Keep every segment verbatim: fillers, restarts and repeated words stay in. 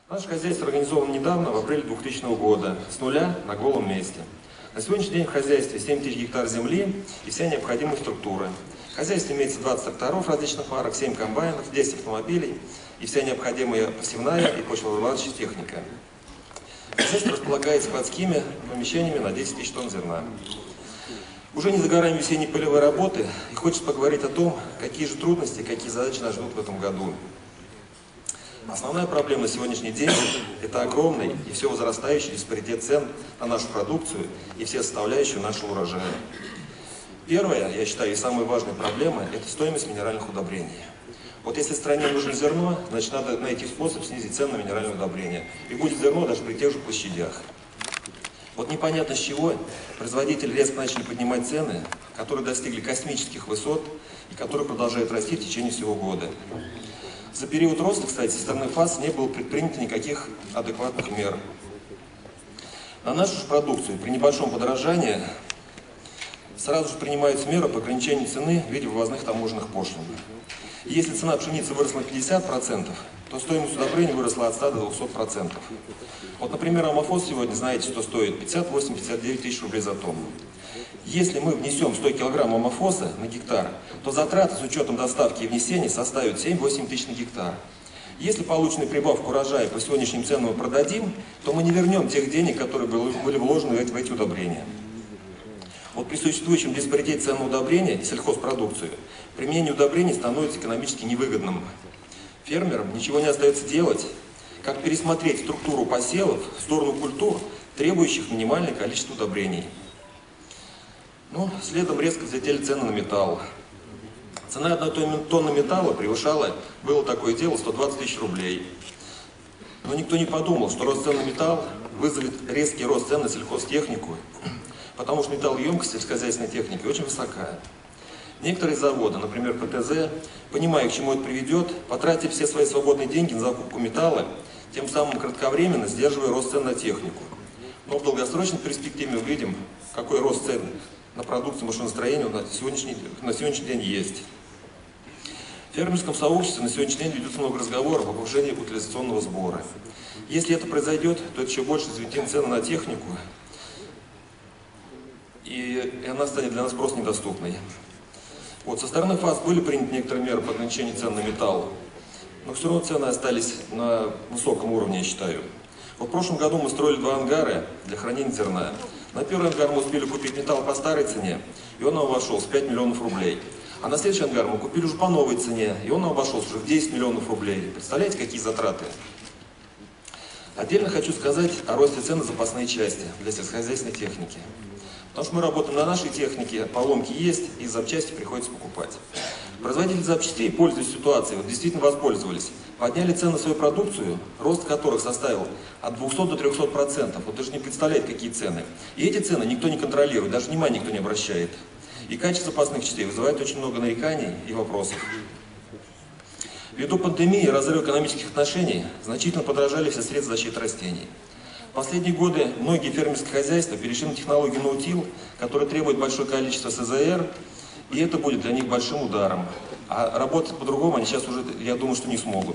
Наше хозяйство организовано недавно, в апреле двухтысячного года, с нуля на голом месте. На сегодняшний день в хозяйстве семь тысяч гектар земли и вся необходимая структура. В хозяйстве имеется двадцать тракторов различных марок, семь комбайнов, десять автомобилей и вся необходимая посевная и почвообрабатывающая техника. Хозяйство располагается складскими помещениями на десять тысяч тонн зерна. Уже не за горами весенние полевые работы, и хочется поговорить о том, какие же трудности, какие задачи нас ждут в этом году. Основная проблема на сегодняшний день – это огромный и все возрастающий диспаритет цен на нашу продукцию и все составляющие нашего урожая. Первая, я считаю, и самая важная проблема – это стоимость минеральных удобрений. Вот если стране нужно зерно, значит надо найти способ снизить цены на минеральные удобрения. И будет зерно даже при тех же площадях. Вот непонятно с чего производители резко начали поднимать цены, которые достигли космических высот и которые продолжают расти в течение всего года. За период роста, кстати, со стороны ФАС не было предпринято никаких адекватных мер. На нашу же продукцию при небольшом подорожании сразу же принимаются меры по ограничению цены в виде вывозных таможенных пошлин. Если цена пшеницы выросла на пятьдесят процентов, то стоимость удобрений выросла от ста до двухсот процентов. Вот, например, амофос сегодня, знаете, что стоит пятьдесят восемь — пятьдесят девять тысяч рублей за тонну. Если мы внесем сто килограмм амофоса на гектар, то затраты с учетом доставки и внесения составят семь-восемь тысяч на гектар. Если полученную прибавку урожая по сегодняшним ценам мы продадим, то мы не вернем тех денег, которые были вложены в эти удобрения. Вот при существующем диспаритете цен на удобрения и сельхозпродукцию, применение удобрений становится экономически невыгодным. Фермерам ничего не остается делать, как пересмотреть структуру посевов в сторону культур, требующих минимальное количество удобрений. Ну, следом резко взлетели цены на металл. Цена одной тонны металла превышала, было такое дело, сто двадцать тысяч рублей. Но никто не подумал, что рост цен на металл вызовет резкий рост цен на сельхозтехнику, потому что металлоемкость сельскохозяйственной техники очень высока. Некоторые заводы, например, ПТЗ, понимая, к чему это приведет, потратили все свои свободные деньги на закупку металла, тем самым кратковременно сдерживая рост цен на технику. Но в долгосрочной перспективе мы увидим, какой рост цен на продукцию машиностроения на сегодняшний, на сегодняшний день есть. В фермерском сообществе на сегодняшний день ведется много разговоров о повышении утилизационного сбора. Если это произойдет, то это еще больше взвинтит цены на технику, и она станет для нас просто недоступной. Вот, со стороны ФАС были приняты некоторые меры по ограничению цен на металл, но все равно цены остались на высоком уровне, я считаю. Вот в прошлом году мы строили два ангара для хранения зерна. На первый ангар мы успели купить металл по старой цене, и он нам обошелся в пять миллионов рублей. А на следующий ангар мы купили уже по новой цене, и он нам обошелся уже в десять миллионов рублей. Представляете, какие затраты? Отдельно хочу сказать о росте цен на запасные части для сельскохозяйственной техники. Потому что мы работаем на нашей технике, поломки есть, и запчасти приходится покупать. Производители запчастей, пользуясь ситуацией, вот действительно воспользовались, подняли цены на свою продукцию, рост которых составил от двухсот до трёхсот процентов. Вот даже не представляете, какие цены. И эти цены никто не контролирует, даже внимания никто не обращает. И качество запасных частей вызывает очень много нареканий и вопросов. Ввиду пандемии и разрыва экономических отношений значительно подорожали все средства защиты растений. В последние годы многие фермерские хозяйства перешли на технологию ноутил, которая требует большое количество СЗР, и это будет для них большим ударом. А работать по-другому они сейчас уже, я думаю, что не смогут.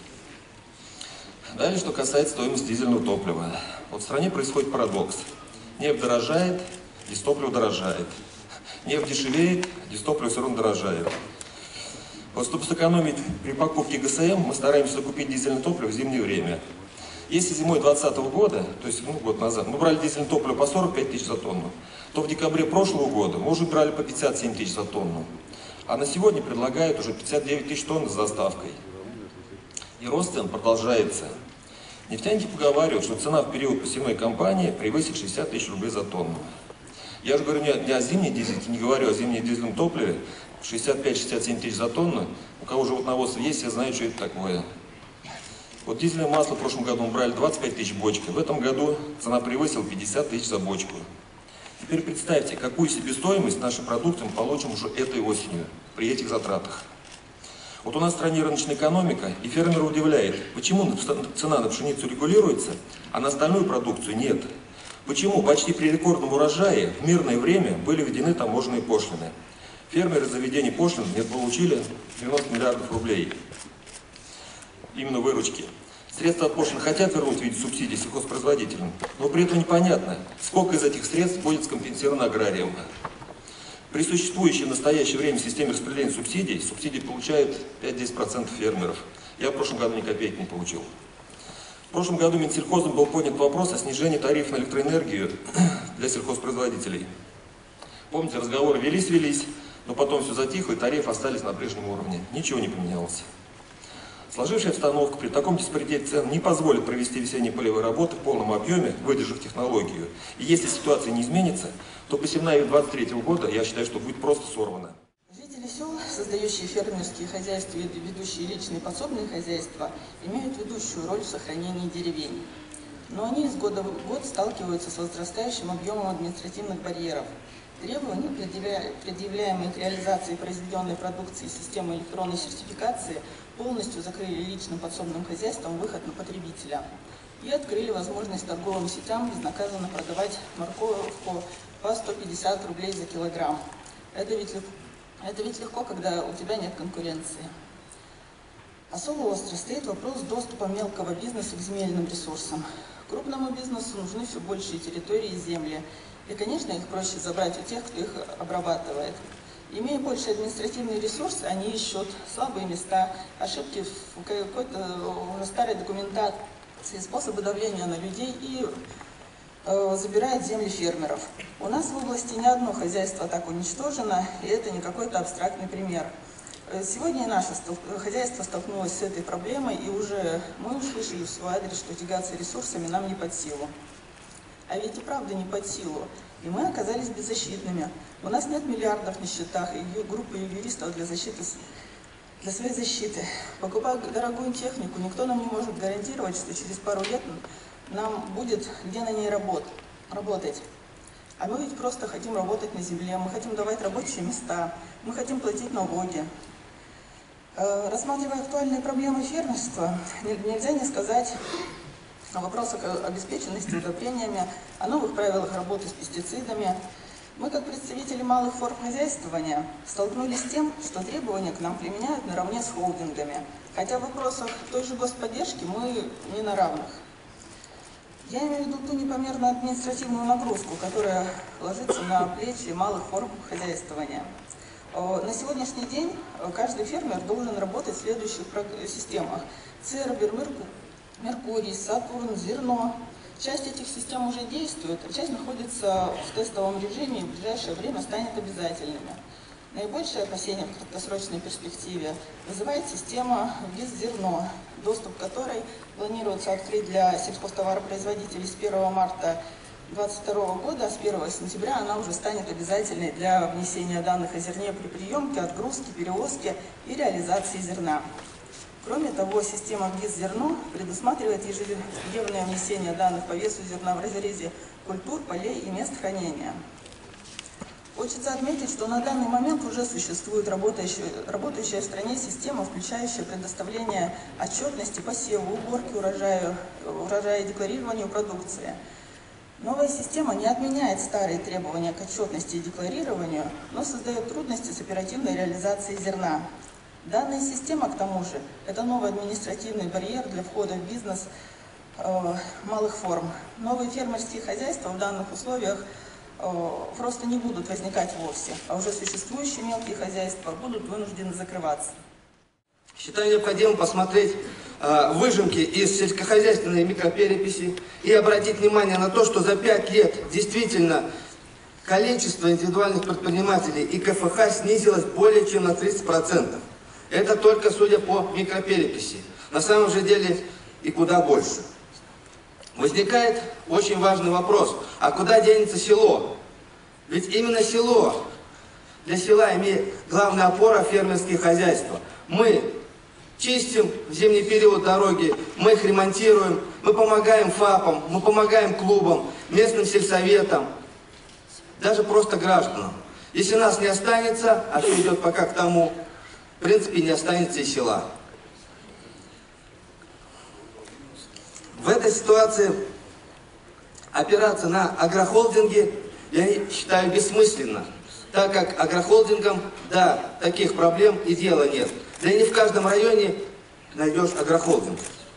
Далее, что касается стоимости дизельного топлива. Вот в стране происходит парадокс. Нефть дорожает, дизтопливо дорожает. Нефть дешевеет, дизтопливо все равно дорожает. Вот чтобы сэкономить при покупке ГСМ, мы стараемся закупить дизельное топливо в зимнее время. Если зимой две тысячи двадцатого года, то есть ну, год назад, мы брали дизельное топливо по сорок пять тысяч за тонну, то в декабре прошлого года мы уже брали по пятьдесят семь тысяч за тонну. А на сегодня предлагают уже пятьдесят девять тысяч тонн с доставкой. И рост цен продолжается. Нефтяники поговаривают, что цена в период посевной кампании превысит шестьдесят тысяч рублей за тонну. Я же говорю не, не о зимней дизельке, не говорю о зимнем дизельном топливе, шестьдесят пять — шестьдесят семь тысяч за тонну. У кого животноводство есть, все знают, что это такое. Вот дизельное масло в прошлом году мы брали двадцать пять тысяч бочки, в этом году цена превысила пятьдесят тысяч за бочку. Теперь представьте, какую себестоимость нашим продуктам получим уже этой осенью при этих затратах. Вот у нас в стране рыночная экономика, и фермера удивляет, почему цена на пшеницу регулируется, а на остальную продукцию нет. Почему почти при рекордном урожае в мирное время были введены таможенные пошлины. Фермеры за введение пошлин не получили девяносто миллиардов рублей. Именно выручки. Средства от пошлин хотят вернуть в виде субсидий сельхозпроизводителям, но при этом непонятно, сколько из этих средств будет скомпенсировано аграриям. При существующей в настоящее время системе распределения субсидий, субсидии получают пять-десять процентов фермеров. Я в прошлом году ни копейки не получил. В прошлом году Минсельхозом был поднят вопрос о снижении тарифа на электроэнергию для сельхозпроизводителей. Помните, разговоры велись-велись, но потом все затихло, и тарифы остались на прежнем уровне. Ничего не поменялось. Сложившаяся обстановка при таком диспаритете цен не позволит провести весенние полевые работы в полном объеме, выдержав технологию. И если ситуация не изменится, то посевная две тысячи двадцать третьего года, я считаю, что будет просто сорвана. Жители сел, создающие фермерские хозяйства и ведущие личные подсобные хозяйства, имеют ведущую роль в сохранении деревень. Но они из года в год сталкиваются с возрастающим объемом административных барьеров. Требования, предъявляемые к реализации произведенной продукции системы электронной сертификации, полностью закрыли личным подсобным хозяйством выход на потребителя и открыли возможность торговым сетям безнаказанно продавать морковку по сто пятьдесят рублей за килограмм. Это ведь, это ведь легко, когда у тебя нет конкуренции. Особо остро стоит вопрос доступа мелкого бизнеса к земельным ресурсам. Крупному бизнесу нужны все большие территории и земли. И, конечно, их проще забрать у тех, кто их обрабатывает. Имея больше административные ресурсы, они ищут слабые места, ошибки в какой-то уже старой документации, способы давления на людей и э, забирают земли фермеров. У нас в области ни одно хозяйство так уничтожено, и это не какой-то абстрактный пример. Сегодня и наше хозяйство столкнулось с этой проблемой, и уже мы услышали в свой адрес, что тягаться ресурсами нам не под силу. А ведь и правда не под силу. И мы оказались беззащитными. У нас нет миллиардов на счетах и группы юристов для защиты, для своей защиты. Покупая дорогую технику, никто нам не может гарантировать, что через пару лет нам будет где на ней работать. А мы ведь просто хотим работать на земле, мы хотим давать рабочие места, мы хотим платить налоги. Рассматривая актуальные проблемы фермерства, нельзя не сказать о вопросах обеспеченности удобрениями, о новых правилах работы с пестицидами. Мы, как представители малых форм хозяйствования, столкнулись с тем, что требования к нам применяют наравне с холдингами, хотя в вопросах той же господдержки мы не на равных. Я имею в виду ту непомерную административную нагрузку, которая ложится на плечи малых форм хозяйствования. На сегодняшний день каждый фермер должен работать в следующих системах: Цербер, Меркурий, Сатурн, Зерно. Часть этих систем уже действует, а часть находится в тестовом режиме и в ближайшее время станет обязательными. Наибольшее опасение в краткосрочной перспективе вызывает система ВИЗ-Зерно, доступ к которой планируется открыть для сельхозтоваропроизводителей с первого марта две тысячи двадцать второго года, а с первого сентября она уже станет обязательной для внесения данных о зерне при приемке, отгрузке, перевозке и реализации зерна. Кроме того, система ВИЗ-Зерно предусматривает ежедневное внесение данных по весу зерна в разрезе культур, полей и мест хранения. Хочется отметить, что на данный момент уже существует работающая, работающая в стране система, включающая предоставление отчетности по севу, уборке урожая, урожая и декларированию продукции. Новая система не отменяет старые требования к отчетности и декларированию, но создает трудности с оперативной реализацией зерна. Данная система, к тому же, это новый административный барьер для входа в бизнес э, малых форм. Новые фермерские хозяйства в данных условиях э, просто не будут возникать вовсе, а уже существующие мелкие хозяйства будут вынуждены закрываться. Считаю необходимым посмотреть э, выжимки из сельскохозяйственной микропереписи и обратить внимание на то, что за пять лет действительно количество индивидуальных предпринимателей и ка эф ха снизилось более чем на тридцать процентов. Это только судя по микропереписи. На самом же деле и куда больше. Возникает очень важный вопрос: а куда денется село? Ведь именно село, для села имеет главная опора фермерские хозяйства. Мы чистим в зимний период дороги, мы их ремонтируем, мы помогаем ФАПам, мы помогаем клубам, местным сельсоветам, даже просто гражданам. Если нас не останется, а все идет пока к тому, в принципе, не останется и села. В этой ситуации опираться на агрохолдинги я считаю бессмысленно, так как агрохолдингам, да, таких проблем и дела нет. Да и не в каждом районе найдешь агрохолдинг.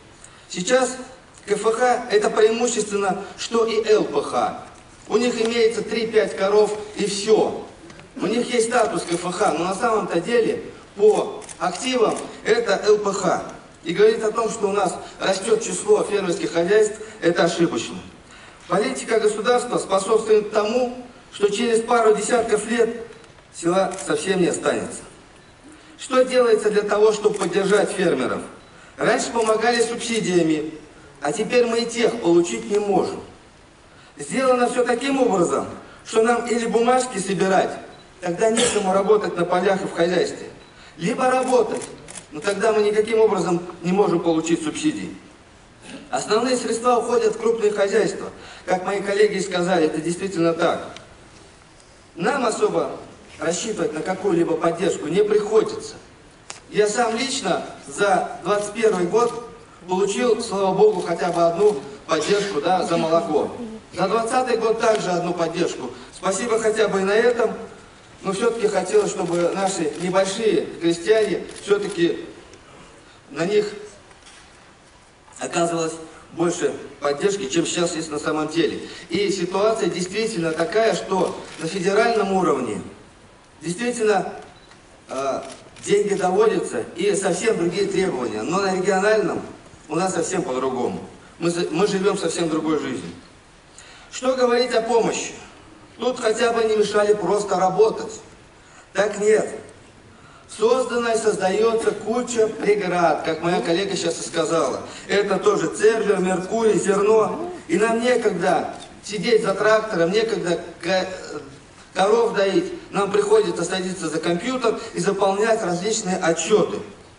Сейчас КФХ это преимущественно, что и ЛПХ. У них имеется три-пять коров и все. У них есть статус КФХ, но на самом-то деле по активам это ЛПХ. И говорить о том, что у нас растет число фермерских хозяйств, это ошибочно. Политика государства способствует тому, что через пару десятков лет села совсем не останется. Что делается для того, чтобы поддержать фермеров? Раньше помогали субсидиями, а теперь мы и тех получить не можем. Сделано все таким образом, что нам или бумажки собирать, тогда некому работать на полях и в хозяйстве, либо работать, но тогда мы никаким образом не можем получить субсидии. Основные средства уходят в крупные хозяйства. Как мои коллеги сказали, это действительно так. Нам особо рассчитывать на какую-либо поддержку не приходится. Я сам лично за двадцать первый год получил, слава богу, хотя бы одну поддержку, да, за молоко. За двадцатый год также одну поддержку. Спасибо хотя бы и на этом. Но все-таки хотелось, чтобы наши небольшие крестьяне, все-таки на них оказывалось больше поддержки, чем сейчас есть на самом деле. И ситуация действительно такая, что на федеральном уровне действительно э, деньги доводятся и совсем другие требования. Но на региональном у нас совсем по-другому. Мы, мы живем совсем другой жизнью. Что говорить о помощи? Тут хотя бы не мешали просто работать. Так нет. Создана и создается куча преград, как моя коллега сейчас и сказала. Это тоже цервер, меркурий, зерно. И нам некогда сидеть за трактором, некогда коров доить. Нам приходится садиться за компьютер и заполнять различные отчеты.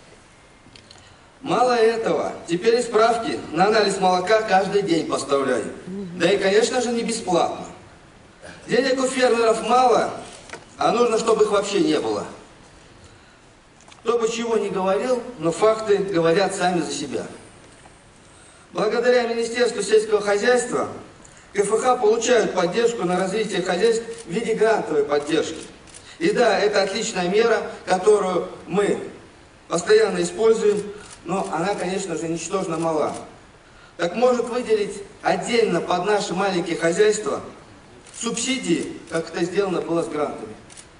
Мало этого, теперь и справки на анализ молока каждый день поставляю. Да и, конечно же, не бесплатно. Денег у фермеров мало, а нужно, чтобы их вообще не было. Кто бы чего ни говорил, но факты говорят сами за себя. Благодаря Министерству сельского хозяйства КФХ получают поддержку на развитие хозяйств в виде грантовой поддержки. И да, это отличная мера, которую мы постоянно используем, но она, конечно же, ничтожно мала. Так может выделить отдельно под наши маленькие хозяйства субсидии, как это сделано было с грантами.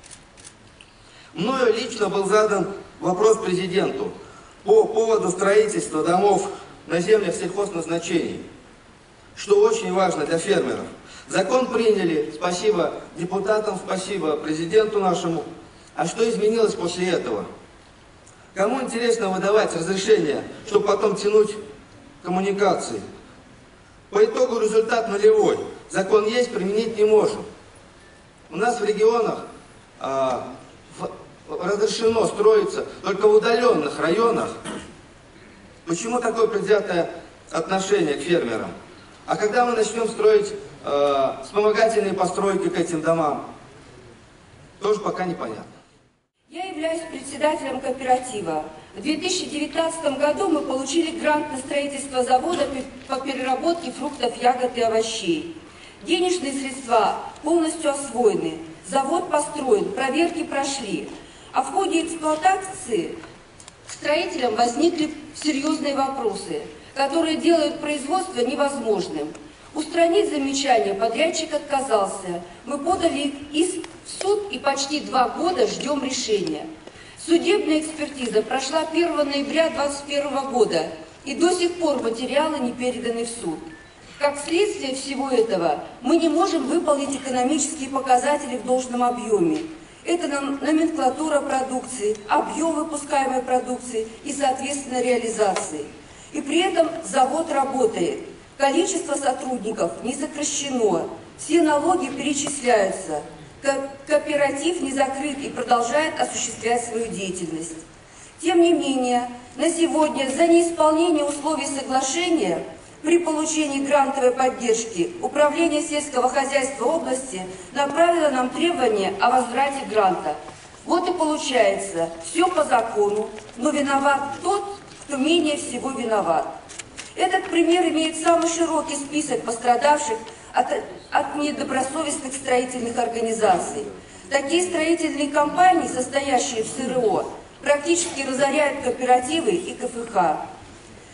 Мною лично был задан вопрос президенту по поводу строительства домов на землях сельхозназначений, что очень важно для фермеров. Закон приняли, спасибо депутатам, спасибо президенту нашему. А что изменилось после этого? Кому интересно выдавать разрешение, чтобы потом тянуть коммуникации? По итогу результат нулевой. Закон есть, применить не можем. У нас в регионах а, в, разрешено строиться только в удаленных районах. Почему такое предвзятое отношение к фермерам? А когда мы начнем строить э, вспомогательные постройки к этим домам, тоже пока непонятно. Я являюсь председателем кооператива. В две тысячи девятнадцатом году мы получили грант на строительство завода по переработке фруктов, ягод и овощей. Денежные средства полностью освоены, завод построен, проверки прошли. А в ходе эксплуатации строителям возникли серьезные вопросы, которые делают производство невозможным. Устранить замечания подрядчик отказался. Мы подали иск в суд и почти два года ждем решения. Судебная экспертиза прошла первого ноября две тысячи двадцать первого года, и до сих пор материалы не переданы в суд. Как следствие всего этого, мы не можем выполнить экономические показатели в должном объеме. Это номенклатура продукции, объем выпускаемой продукции и, соответственно, реализации. И при этом завод работает. Количество сотрудников не сокращено, все налоги перечисляются. Кооператив не закрыт и продолжает осуществлять свою деятельность. Тем не менее, на сегодня за неисполнение условий соглашения при получении грантовой поддержки Управление сельского хозяйства области направило нам требования о возврате гранта. Вот и получается, все по закону, но виноват тот, кто менее всего виноват. Этот пример имеет самый широкий список пострадавших от, от недобросовестных строительных организаций. Такие строительные компании, состоящие в СРО, практически разоряют кооперативы и КФХ.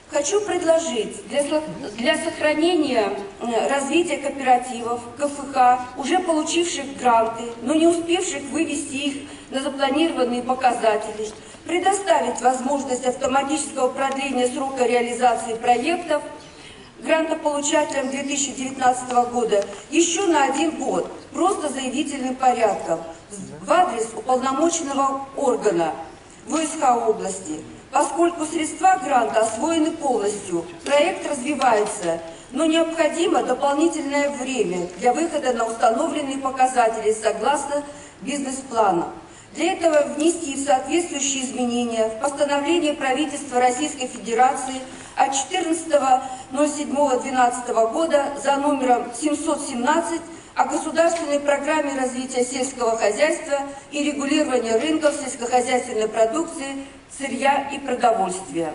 Хочу предложить для, для сохранения развития кооперативов, ка эф ха, уже получивших гранты, но не успевших вывести их на запланированные показатели, предоставить возможность автоматического продления срока реализации проектов грантополучателям две тысячи девятнадцатого года еще на один год, просто заявительным порядком, в адрес уполномоченного органа вэ эс ха области. Поскольку средства гранта освоены полностью, проект развивается, но необходимо дополнительное время для выхода на установленные показатели согласно бизнес-плану. Для этого внести соответствующие изменения в постановление правительства Российской Федерации от четырнадцатого ноль седьмого две тысячи двенадцатого года за номером семьсот семнадцать о государственной программе развития сельского хозяйства и регулирования рынков сельскохозяйственной продукции, сырья и продовольствия.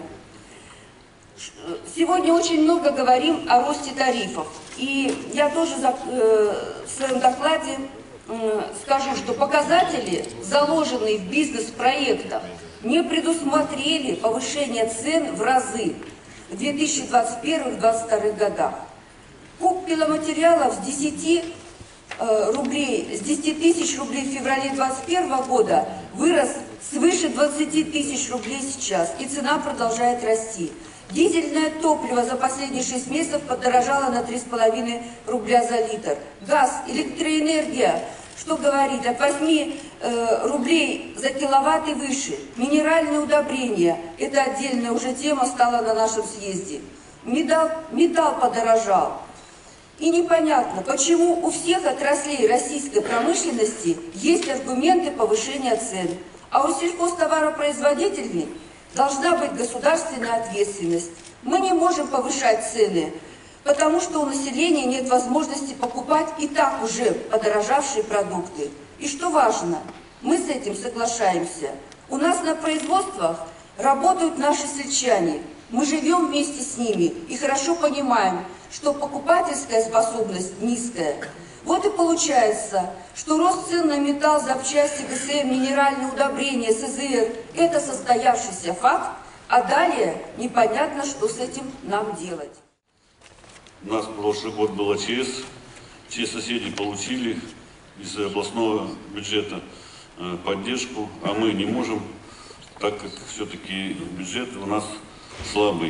Сегодня очень много говорим о росте тарифов. И я тоже в своем докладе скажу, что показатели, заложенные в бизнес-проектах, не предусмотрели повышение цен в разы в две тысячи двадцать первом — две тысячи двадцать втором годах. Куб пиломатериалов с десяти рублей, с десяти тысяч рублей в феврале две тысячи двадцать первого года вырос свыше двадцати тысяч рублей сейчас, и цена продолжает расти. Дизельное топливо за последние шесть месяцев подорожало на три с половиной рубля за литр. Газ, электроэнергия, что говорить, от восьми э, рублей за киловатт и выше. Минеральные удобрения, это отдельная уже тема стала на нашем съезде. Металл, металл подорожал. И непонятно, почему у всех отраслей российской промышленности есть аргументы повышения цен, а у сельхозтоваропроизводителей должна быть государственная ответственность. Мы не можем повышать цены, потому что у населения нет возможности покупать и так уже подорожавшие продукты. И что важно, мы с этим соглашаемся. У нас на производствах работают наши сельчане. Мы живем вместе с ними и хорошо понимаем, что покупательская способность низкая. Вот и получается, что рост цен на металл, запчасти, гэ эс эм, минеральные удобрения, эс зэ эр – это состоявшийся факт, а далее непонятно, что с этим нам делать. У нас прошлый год был а че эс, все соседи получили из областного бюджета поддержку, а мы не можем, так как все-таки бюджет у нас слабый.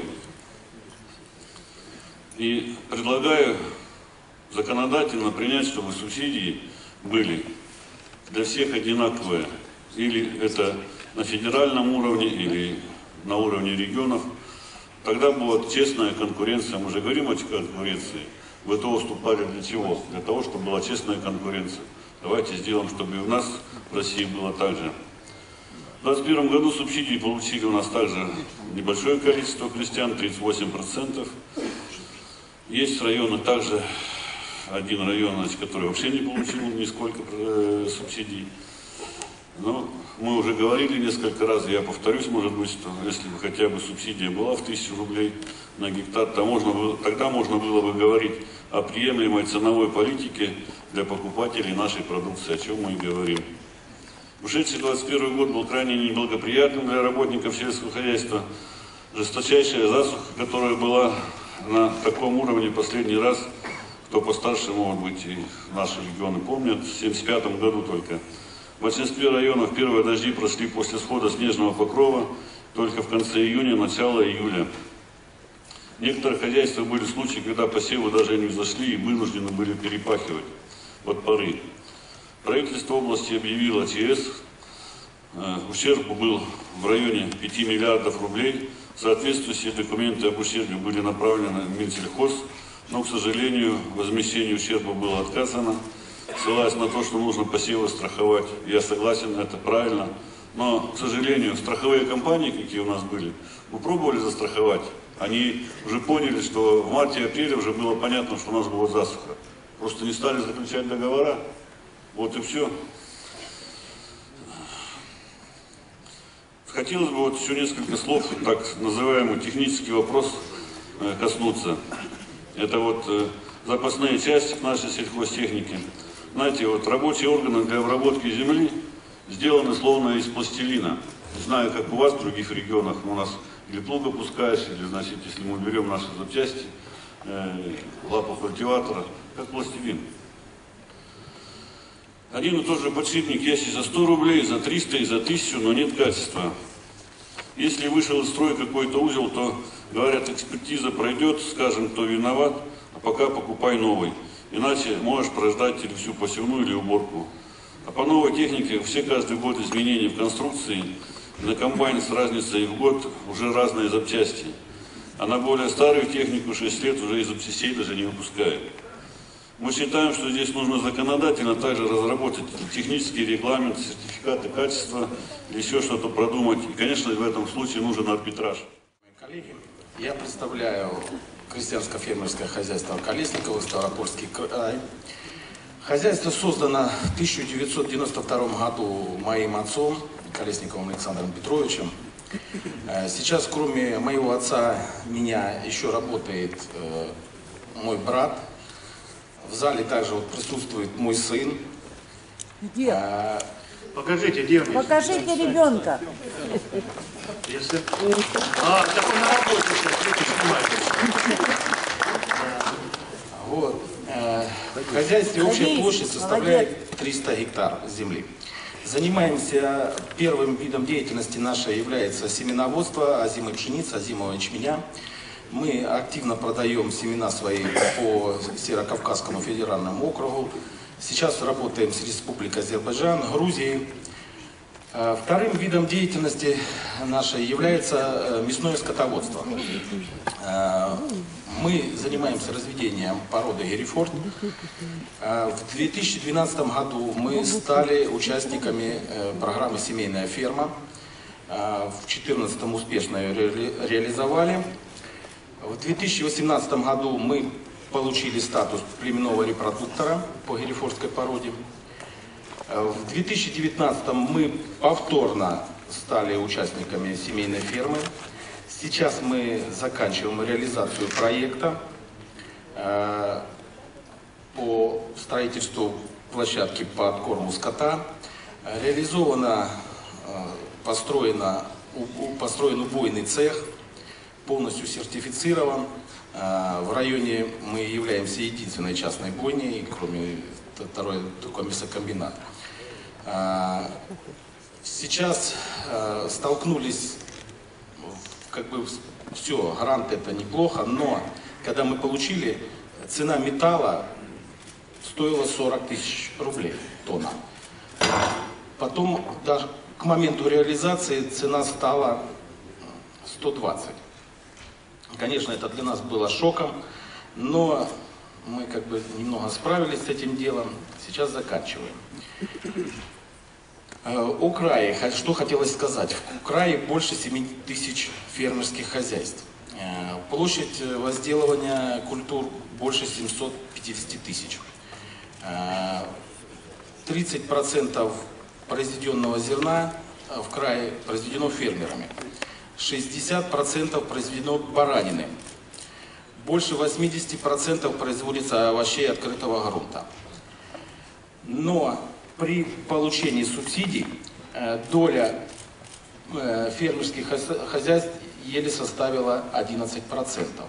И предлагаю законодательно принять, чтобы субсидии были для всех одинаковые. Или это на федеральном уровне, или на уровне регионов. Тогда будет честная конкуренция. Мы же говорим о конкуренции. Вы то уступали для чего? Для того, чтобы была честная конкуренция. Давайте сделаем, чтобы и у нас в России было так же. В две тысячи двадцать первом году субсидии получили у нас также небольшое количество крестьян, тридцать восемь процентов. Есть районы, также один район, значит, который вообще не получил нисколько э, субсидий. Но мы уже говорили несколько раз, я повторюсь, может быть, что если бы хотя бы субсидия была в тысячу рублей на гектар, то можно было, тогда можно было бы говорить о приемлемой ценовой политике для покупателей нашей продукции, о чем мы и говорим. Ушедший двадцать первый год был крайне неблагоприятным для работников сельского хозяйства. Жесточайшая засуха, которая была на таком уровне последний раз, кто постарше, может быть, и наши регионы помнят, в семьдесят пятом году только. В большинстве районов первые дожди прошли после схода снежного покрова только в конце июня, начало июля. В некоторых хозяйствах были случаи, когда посевы даже не взошли и вынуждены были перепахивать от поры. Правительство области объявило а че эс. Ущерб был в районе пяти миллиардов рублей. Соответствующие документы об ущербе были направлены в Минсельхоз, но, к сожалению, возмещению ущерба было отказано, ссылаясь на то, что нужно посевы страховать. Я согласен, это правильно. Но, к сожалению, страховые компании, какие у нас были, мы пробовали застраховать. Они уже поняли, что в марте-апреле уже было понятно, что у нас будет засуха. Просто не стали заключать договора. Вот и все. Хотелось бы вот еще несколько слов, так называемый технический вопрос, коснуться. Это вот запасные части нашей сельхозтехники. Знаете, вот рабочие органы для обработки земли сделаны словно из пластилина. Не знаю, как у вас в других регионах, но у нас или плуг опускаешь, или, значит, если мы берем наши запчасти, э, лапу культиватора, как пластилин. Один и тот же подшипник есть и за сто рублей, и за триста, и за тысячу, но нет качества. Если вышел из строя какой-то узел, то, говорят, экспертиза пройдет, скажем, кто виноват, а пока покупай новый. Иначе можешь прождать или всю посевную, или уборку. А по новой технике все каждый год изменения в конструкции. На комбайне с разницей в год уже разные запчасти. А на более старую технику шесть лет уже и запчастей даже не выпускают. Мы считаем, что здесь нужно законодательно также разработать технический регламент, сертификаты качества, или еще что-то продумать. И, конечно, в этом случае нужен арбитраж. Коллеги, я представляю крестьянско-фермерское хозяйство Колесниково, Ставропольский край. Хозяйство создано в тысяча девятьсот девяносто втором году моим отцом, Колесниковым Александром Петровичем. Сейчас, кроме моего отца, меня еще работает мой брат. В зале также вот присутствует мой сын. Где? А, Покажите, где он? Покажите ребенка. Если... А, так он на работе сейчас, видите, снимает. Вот. В хозяйстве общая площадь составляет триста гектар земли. Занимаемся, первым видом деятельности нашей является семеноводство озимой пшеницы, озимого ячменя. Мы активно продаем семена свои по Северокавказскому федеральному округу. Сейчас работаем с Республикой Азербайджан, Грузией. Вторым видом деятельности нашей является мясное скотоводство. Мы занимаемся разведением породы Герефорд. В две тысячи двенадцатом году мы стали участниками программы «Семейная ферма». В две тысячи четырнадцатом успешно ее реализовали. В две тысячи восемнадцатом году мы получили статус племенного репродуктора по герефордской породе. В две тысячи девятнадцатом мы повторно стали участниками семейной фермы. Сейчас мы заканчиваем реализацию проекта э, по строительству площадки по откорму скота. Реализовано, э, построено, у, построен убойный цех, полностью сертифицирован. Э, в районе мы являемся единственной частной бойней, кроме второй только мясокомбината. Э, сейчас э, столкнулись, как бы все, грант это неплохо, но когда мы получили, цена металла стоила сорок тысяч рублей тонна. Потом даже к моменту реализации цена стала сто двадцать. Конечно, это для нас было шоком, но мы как бы немного справились с этим делом. Сейчас заканчиваем. О крае, что хотелось сказать. В крае больше семи тысяч фермерских хозяйств. Площадь возделывания культур больше семисот пятидесяти тысяч. тридцать процентов произведенного зерна в крае произведено фермерами. шестьдесят процентов произведено баранины. Больше восьмидесяти процентов производится овощей открытого грунта. Но при получении субсидий доля фермерских хозяйств еле составила одиннадцать процентов.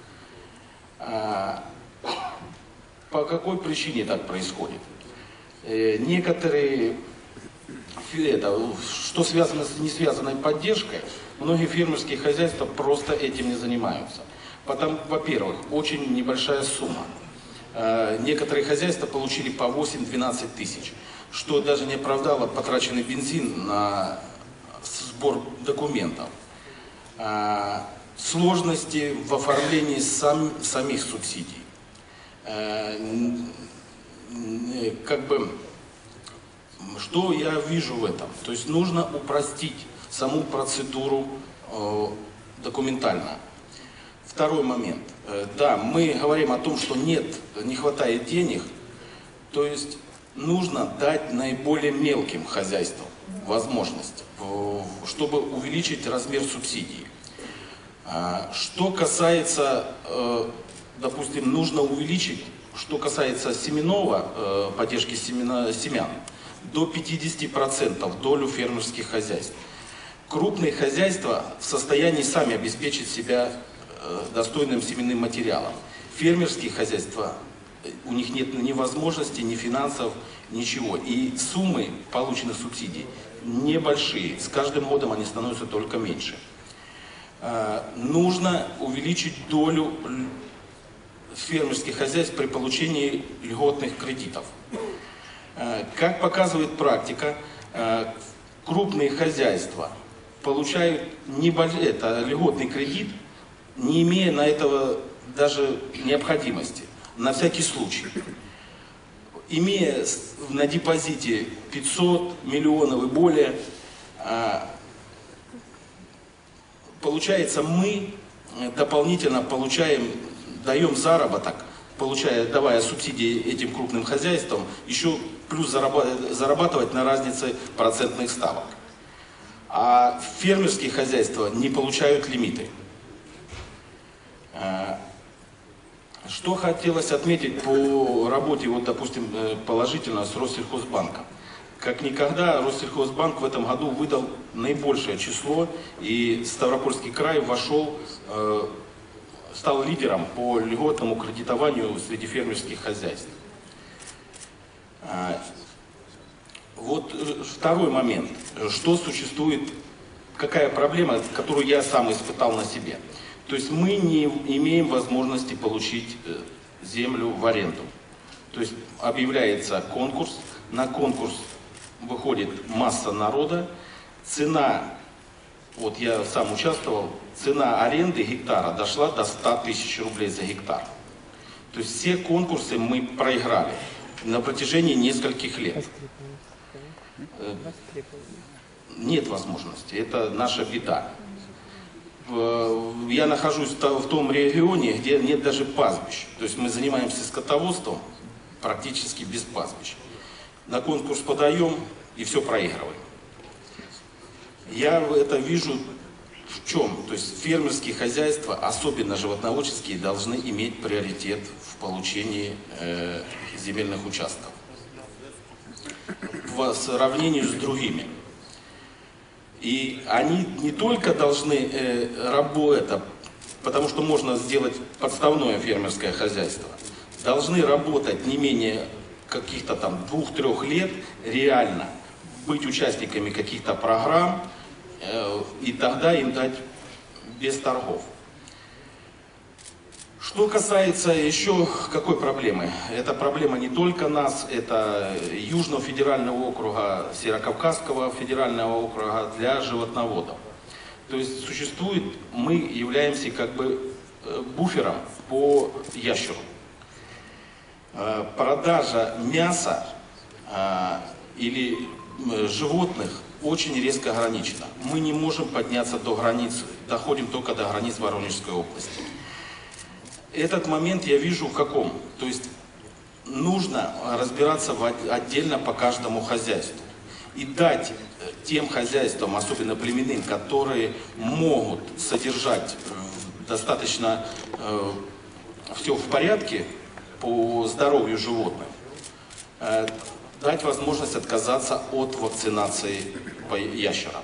По какой причине так происходит? Некоторые, это, что связано с несвязанной поддержкой, многие фермерские хозяйства просто этим не занимаются. Потому, во-первых, очень небольшая сумма. Некоторые хозяйства получили по восемь-двенадцать тысяч, что даже не оправдало потраченный бензин на сбор документов. Сложности в оформлении сам, самих субсидий. Как бы, что я вижу в этом? То есть нужно упростить саму процедуру документально. Второй момент. Да, мы говорим о том, что нет, не хватает денег, то есть нужно дать наиболее мелким хозяйствам возможность, чтобы увеличить размер субсидий. Что касается, допустим, нужно увеличить, что касается семенного, поддержки семена, семян, до пятидесяти процентов долю фермерских хозяйств. крупные хозяйства в состоянии сами обеспечить себя достойным семенным материалом. Фермерские хозяйства, у них нет ни возможности, ни финансов, ничего. И суммы полученных субсидий небольшие. С каждым годом они становятся только меньше. Нужно увеличить долю фермерских хозяйств при получении льготных кредитов. Как показывает практика, крупные хозяйства получают небольшой, это льготный кредит, не имея на этого даже необходимости, на всякий случай. Имея на депозите пятьсот миллионов и более, получается, мы дополнительно получаем, даем заработок, получая, давая субсидии этим крупным хозяйствам, еще плюс зарабатывать на разнице процентных ставок. А фермерские хозяйства не получают лимиты. Что хотелось отметить по работе, вот, допустим, положительно с Россельхозбанком. Как никогда Россельхозбанк в этом году выдал наибольшее число, и Ставропольский край вошел, стал лидером по льготному кредитованию среди фермерских хозяйств. Вот второй момент. Что существует, какая проблема, которую я сам испытал на себе. То есть мы не имеем возможности получить землю в аренду. То есть объявляется конкурс, на конкурс выходит масса народа, цена, вот я сам участвовал, цена аренды гектара дошла до ста тысяч рублей за гектар. То есть все конкурсы мы проиграли на протяжении нескольких лет. Нет возможности, это наша беда. Я нахожусь в том регионе, где нет даже пастбищ. То есть мы занимаемся скотоводством практически без пастбищ. На конкурс подаем и все проигрываем. Я это вижу в чем? То есть фермерские хозяйства, особенно животноводческие, должны иметь приоритет в получении э, земельных участков в сравнении с другими. И они не только должны э, работать, потому что можно сделать подставное фермерское хозяйство, должны работать не менее каких-то там двух-трех лет, реально быть участниками каких-то программ, э, и тогда им дать без торгов. Что касается еще какой проблемы? Это проблема не только нас, это Южного федерального округа, Северокавказского федерального округа для животноводов. То есть существует, мы являемся как бы буфером по ящеру. Продажа мяса или животных очень резко ограничена. Мы не можем подняться до границ, доходим только до границ Воронежской области. Этот момент я вижу в каком? То есть нужно разбираться в, отдельно по каждому хозяйству и дать тем хозяйствам, особенно племенным, которые могут содержать достаточно э, все в порядке по здоровью животных, э, дать возможность отказаться от вакцинации по ящерам.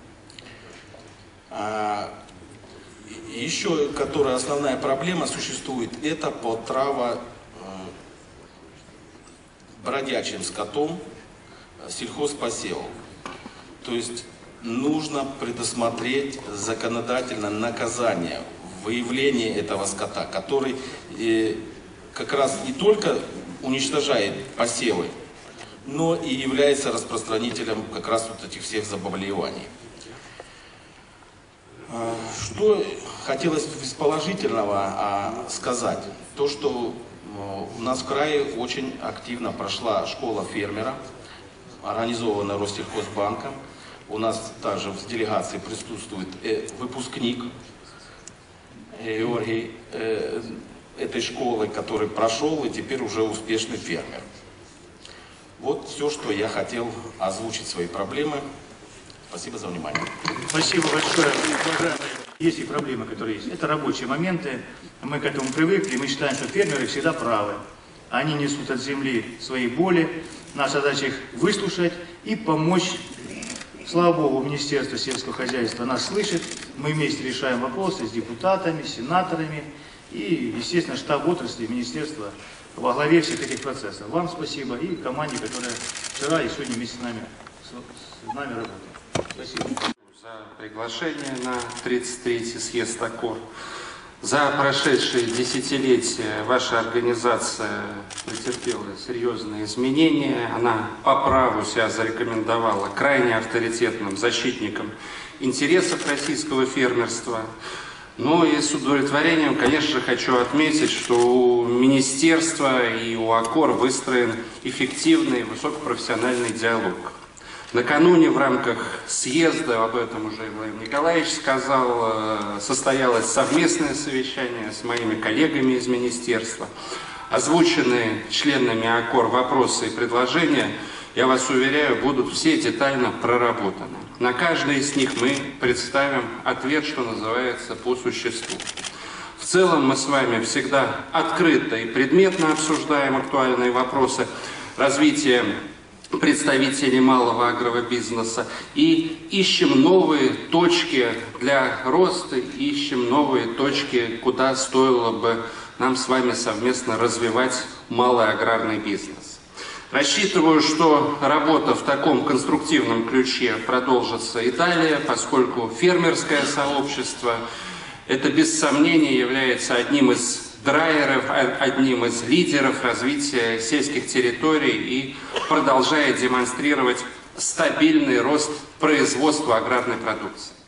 Э, Еще, которая основная проблема существует, это потрава э, бродячим скотом сельхозпосевов. То есть нужно предусмотреть законодательно наказание, выявление этого скота, который э, как раз не только уничтожает посевы, но и является распространителем как раз вот этих всех заболеваний. Что хотелось из положительного а, сказать, то что у нас в крае очень активно прошла школа фермера, организованная Россельхозбанком. У нас также в делегации присутствует э, выпускник Георгий э, этой школы, который прошел и теперь уже успешный фермер. Вот все, что я хотел озвучить свои проблемы. Спасибо за внимание. Спасибо большое, уважаемые. Есть и проблемы, которые есть. Это рабочие моменты. Мы к этому привыкли. Мы считаем, что фермеры всегда правы. Они несут от земли свои боли. Наша задача их выслушать и помочь Слава Богу, Министерство сельского хозяйства нас слышит. Мы вместе решаем вопросы с депутатами, сенаторами и, естественно, штаб отрасли министерства во главе всех этих процессов. Вам спасибо и команде, которая вчера и сегодня вместе с нами, с, с нами работает. Спасибо. За приглашение на тридцать третий съезд АКОР. За прошедшие десятилетия ваша организация претерпела серьезные изменения. Она по праву себя зарекомендовала крайне авторитетным защитником интересов российского фермерства. Но и с удовлетворением, конечно, хочу отметить, что у министерства и у АКОР выстроен эффективный высокопрофессиональный диалог. Накануне в рамках съезда, об этом уже Владимир Николаевич сказал, состоялось совместное совещание с моими коллегами из министерства. Озвученные членами АКОР вопросы и предложения, я вас уверяю, будут все детально проработаны. На каждый из них мы представим ответ, что называется, по существу. В целом мы с вами всегда открыто и предметно обсуждаем актуальные вопросы развития представителей малого агробизнеса и ищем новые точки для роста, ищем новые точки, куда стоило бы нам с вами совместно развивать малый аграрный бизнес. Рассчитываю, что работа в таком конструктивном ключе продолжится и далее, поскольку фермерское сообщество это без сомнения является одним из драйверов, одним из лидеров развития сельских территорий и продолжает демонстрировать стабильный рост производства аграрной продукции.